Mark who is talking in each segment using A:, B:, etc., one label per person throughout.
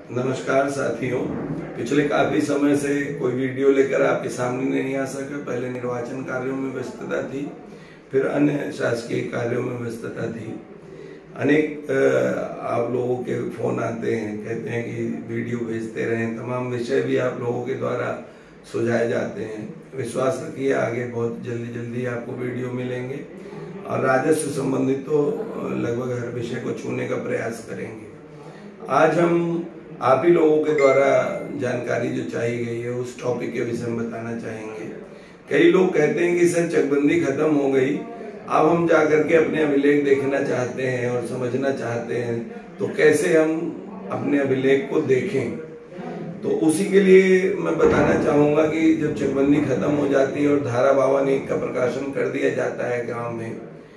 A: नमस्कार साथियों। पिछले काफी समय से कोई वीडियो लेकर आपके सामने नहीं आ सका। पहले निर्वाचन कार्यों में व्यस्तता थी, फिर अन्य शासकीय कार्यों में व्यस्तता थी। अनेक आप लोगों के फोन आते हैं, कहते हैं कि वीडियो भेजते रहें। तमाम विषय भी आप लोगों के द्वारा सुझाए जाते हैं। विश्वास रखिए, आगे बहुत जल्दी आपको वीडियो मिलेंगे और राजस्व से संबंधित तो लगभग हर विषय को छूने का प्रयास करेंगे। आज हम आप ही लोगों के द्वारा जानकारी जो चाहिए गई है उस टॉपिक के विषय में बताना चाहेंगे। कई लोग कहते हैं कि सर चकबंदी खत्म हो गई, अब हम जाकर के अपने अभिलेख देखना चाहते हैं और समझना चाहते हैं, तो कैसे हम अपने अभिलेख को देखें। तो उसी के लिए मैं बताना चाहूंगा कि जब चकबंदी खत्म हो जाती है और धारा 52 का प्रकाशन कर दिया जाता है गांव में,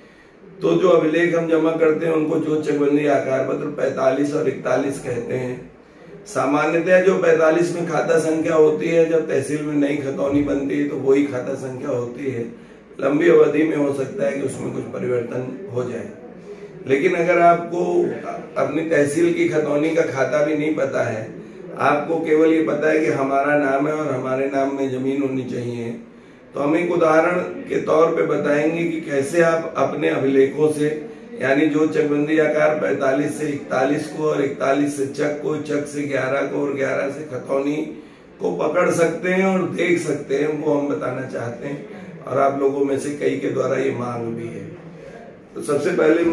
A: तो जो अभिलेख हम जमा करते हैं उनको जो चकबंदी आकार पत्र 45 और 41 कहते हैं। सामान्यतः जो 45 में खाता संख्या होती है, जब तहसील में नई खतौनी बनती है तो वही खाता संख्या होती है। लंबी अवधि में हो सकता है कि उसमें कुछ परिवर्तन हो जाए, लेकिन अगर आपको अपनी तहसील की खतौनी का खाता भी नहीं पता है, आपको केवल ये पता है कि हमारा नाम है और हमारे नाम में जमीन होनी चाहिए, तो हम एक उदाहरण के तौर पे बताएंगे कि कैसे आप अपने अभिलेखों से, यानी जो चकबंदी आकार 45 से 41 को और 41 से चक को, चक से 11 को और 11 से खतौनी को पकड़ सकते हैं और देख सकते हैं, वो हम बताना चाहते हैं। और आप लोगों में से कई के द्वारा ये मांग भी है। तो सबसे पहले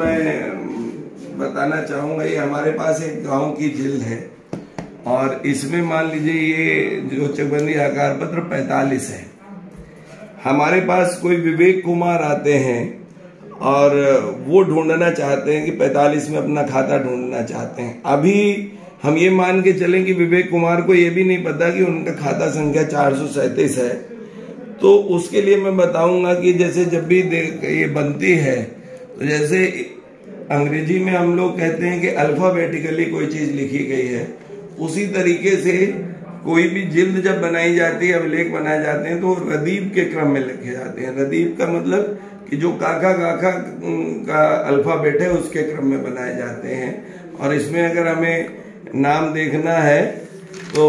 A: मैं बताना चाहूंगा, ये हमारे पास एक गांव की जिल्द है और इसमें मान लीजिए ये जो चकबंदी आकार पत्र 45 है। हमारे पास कोई विवेक कुमार आते हैं और वो ढूंढना चाहते हैं कि 45 में अपना खाता ढूंढना चाहते हैं। अभी हम ये मान के चलें कि विवेक कुमार को ये भी नहीं पता कि उनका खाता संख्या 437 है, तो उसके लिए मैं बताऊंगा कि जैसे जब भी ये बनती है, तो जैसे अंग्रेजी में हम लोग कहते हैं कि अल्फाबेटिकली कोई चीज लिखी गई है, उसी तरीके से कोई भी जिल्द जब बनाई जाती है, अभिलेख बनाए जाते हैं, तो रदीफ के क्रम में लिखे जाते हैं। रदीफ का मतलब कि जो काका का अल्फाबेट है उसके क्रम में बनाए जाते हैं। और इसमें अगर हमें नाम देखना है तो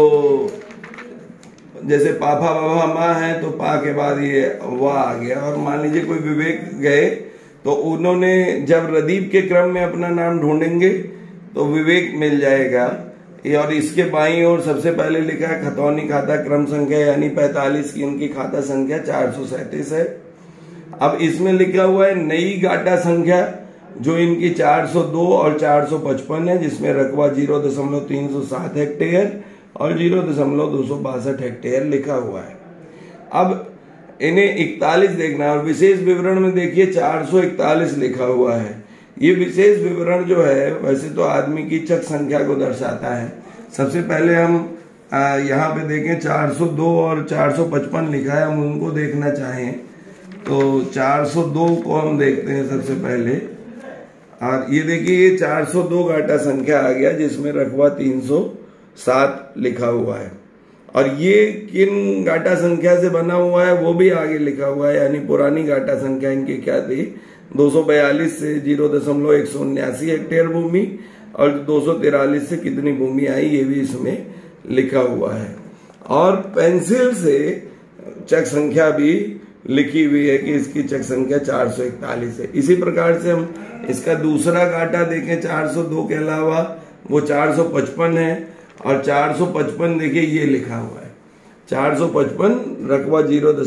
A: जैसे पापा बाबा माँ है तो पा के बाद ये वाह आ गया। और मान लीजिए कोई विवेक गए तो उन्होंने जब रदीफ के क्रम में अपना नाम ढूंढेंगे तो विवेक मिल जाएगा। और इसके बाईं ओर सबसे पहले लिखा है खतौनी खाता क्रम संख्या, यानी 45 की इनकी खाता संख्या 437 है। अब इसमें लिखा हुआ है नई गाटा संख्या, जो इनकी 402 और 455 है, जिसमें रकबा 0.307 हेक्टेयर और 0.262 हेक्टेयर लिखा हुआ है। अब इन्हें 41 देखना है और विशेष विवरण में देखिए 441 लिखा हुआ है। ये विशेष विवरण जो है वैसे तो आदमी की चक संख्या को दर्शाता है। सबसे पहले हम यहाँ पे देखें 402 और 455 लिखा है, हम उनको देखना चाहें तो 402 को हम देखते हैं सबसे पहले। और ये देखिए ये 402 गाटा संख्या आ गया, जिसमें रकबा 307 लिखा हुआ है। और ये किन गाटा संख्या से बना हुआ है वो भी आगे लिखा हुआ है, यानी पुरानी गाटा संख्या इनकी क्या थी, 242 से 0.179 हेक्टेयर भूमि और 243 से कितनी भूमि आई ये भी इसमें लिखा हुआ है। और पेंसिल से चक संख्या भी लिखी हुई है कि इसकी चक संख्या 441 है। इसी प्रकार से हम इसका दूसरा गाटा देखें 402 के अलावा वो 455 है और 455 देखिए ये लिखा हुआ है 455 रकबा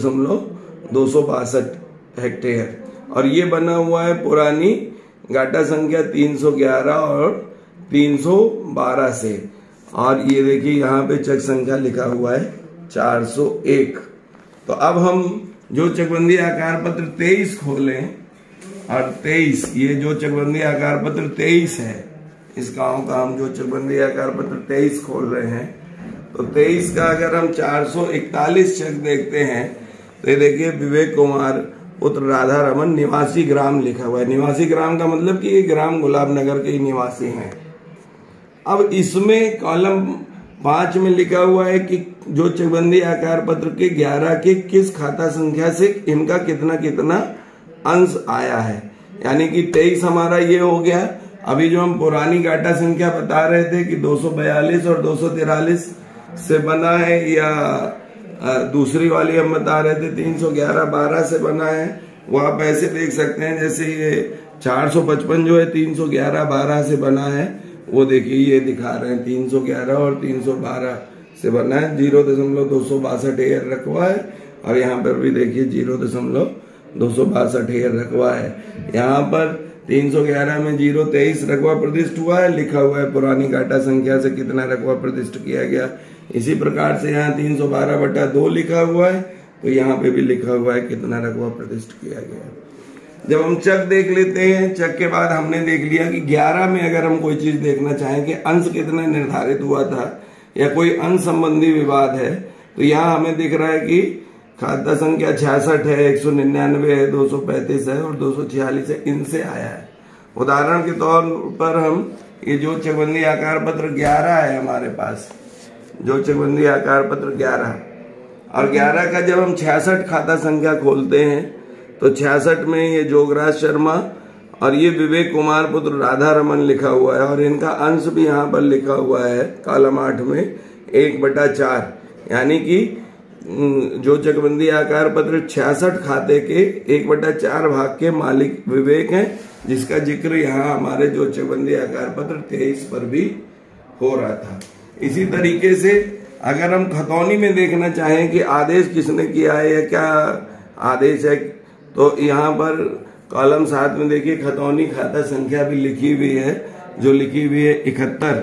A: 0.262 हेक्टेयर। और ये बना हुआ है पुरानी गाटा संख्या 311 और 312 से। और ये देखिए यहाँ पे चक संख्या लिखा हुआ है 401। तो अब हम जो चकबंदी आकार पत्र 23 खोलें और 23, ये जो चकबंदी आकार पत्र 23 है, इस गांव का हम जो चकबंदी आकार पत्र 23 खोल रहे हैं, तो 23 का अगर हम 441 चक देखते हैं तो ये देखिए विवेक कुमार पुत्र राधा रमन निवासी ग्राम लिखा हुआ है। निवासी ग्राम का मतलब कि ये ग्राम गुलाब नगर के ही निवासी हैं। अब इसमें कॉलम 5 में लिखा हुआ है कि जो चकबंदी आकार पत्र के 11 के किस खाता संख्या से इनका कितना कितना अंश आया है, यानी कि 23 हमारा ये हो गया अभी जो हम पुरानी गाटा संख्या बता रहे थे कि 242 और 243 से बना है, या दूसरी वाली हम बता रहे थे 311-12 से बना है, वो आप ऐसे देख सकते हैं जैसे ये 455 जो है 311-12 से बना है, वो देखिए ये दिखा रहे हैं 311 और 312 से बना है। 0.262 एयर रखवा है, और यहाँ पर भी देखिए 0.262 एयर रखवा है। यहाँ पर 311 में 023 रकबा प्रतिष्ठ हुआ है, लिखा हुआ है पुरानी गाटा संख्या से कितना रकबा प्रतिष्ठ किया गया। इसी प्रकार से यहाँ 312/2 लिखा हुआ है, तो यहाँ पे भी लिखा हुआ है कितना रकबा प्रतिष्ठ किया गया। जब हम चक देख लेते हैं, चक के बाद हमने देख लिया कि 11 में अगर हम कोई चीज देखना चाहें कि अंश कितना निर्धारित हुआ था या कोई अंश संबंधी विवाद है, तो यहाँ हमें दिख रहा है कि खाता संख्या 66 है, 199 है, 235 है और 246 है, इनसे आया है। उदाहरण के तौर पर हम ये जो चकबंदी आकार पत्र 11 है हमारे पास, जो चकबंदी आकार पत्र 11 और 11 का जब हम 66 खाता संख्या खोलते हैं तो 66 में ये जोगराज शर्मा और ये विवेक कुमार पुत्र राधा रमन लिखा हुआ है, और इनका अंश भी यहाँ पर लिखा हुआ है कॉलम 8 में 1/4, यानी कि जो चकबंदी आकार पत्र 66 खाते के 1/4 भाग के मालिक विवेक हैं, जिसका जिक्र यहाँ हमारे जो चकबंदी आकार पत्र 23 पर भी हो रहा था। इसी तरीके से अगर हम खतौनी में देखना चाहें कि आदेश किसने किया है या क्या आदेश है, तो यहाँ पर कॉलम 7 में देखिए खतौनी खाता संख्या भी लिखी हुई है, जो लिखी हुई है 71,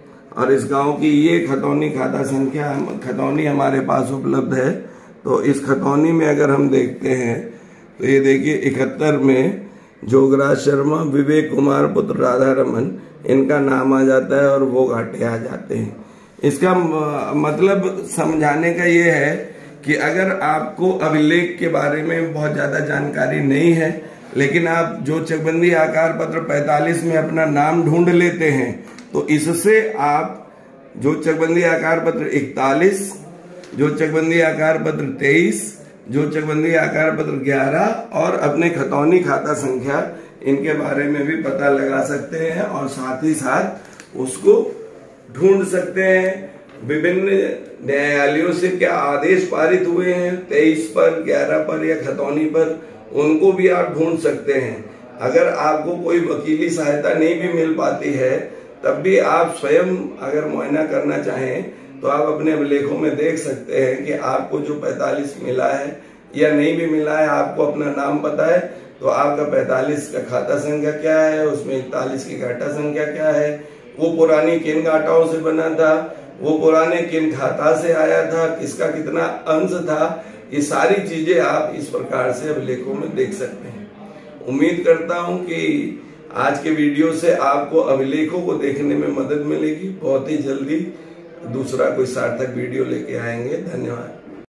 A: और इस गांव की ये खतौनी खाता संख्या खतौनी हमारे पास उपलब्ध है। तो इस खतौनी में अगर हम देखते हैं तो ये देखिए 71 में जोगराज शर्मा, विवेक कुमार पुत्र राधा रमन, इनका नाम आ जाता है और वो घाटे आ जाते हैं। इसका मतलब समझाने का ये है कि अगर आपको अभिलेख के बारे में बहुत ज्यादा जानकारी नहीं है, लेकिन आप जो चकबंदी आकार पत्र 45 में अपना नाम ढूंढ लेते हैं, तो इससे आप जो चकबंदी आकार पत्र 41, जो चकबंदी आकार पत्र 23, जो चकबंदी आकार पत्र 11 और अपने खतौनी खाता संख्या, इनके बारे में भी पता लगा सकते हैं और साथ ही साथ उसको ढूंढ सकते हैं। विभिन्न न्यायालयों से क्या आदेश पारित हुए हैं 23 पर, 11 पर या खतौनी पर, उनको भी आप ढूंढ सकते हैं। अगर आपको कोई वकीली सहायता नहीं भी मिल पाती है, तब भी आप स्वयं अगर मुआयना करना चाहें तो आप अपने अभिलेखों में देख सकते हैं कि आपको जो 45 मिला है या नहीं भी मिला है, आपको अपना नाम पता है तो आपका 45 का खाता संख्या क्या है, उसमें 41 की गाटा संख्या क्या है, वो पुरानी किन गाटाओं से बना था, वो पुराने किन खाता से आया था, किसका कितना अंश था, ये सारी चीजें आप इस प्रकार से अभिलेखों में देख सकते हैं। उम्मीद करता हूं कि आज के वीडियो से आपको अभिलेखों को देखने में मदद मिलेगी। बहुत ही जल्दी दूसरा कोई सार्थक वीडियो लेके आएंगे। धन्यवाद।